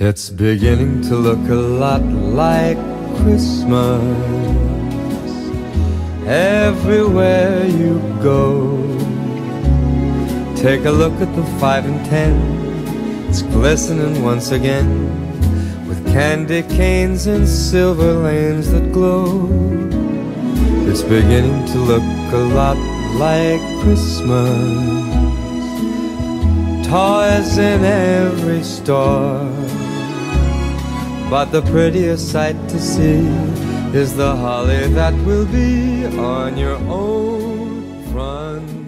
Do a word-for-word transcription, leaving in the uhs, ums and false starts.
It's beginning to look a lot like Christmas everywhere you go. Take a look at the five and ten, it's glistening once again with candy canes and silver lanes that glow. It's beginning to look a lot like Christmas. Toys in every store, but the prettiest sight to see is the holly that will be on your own front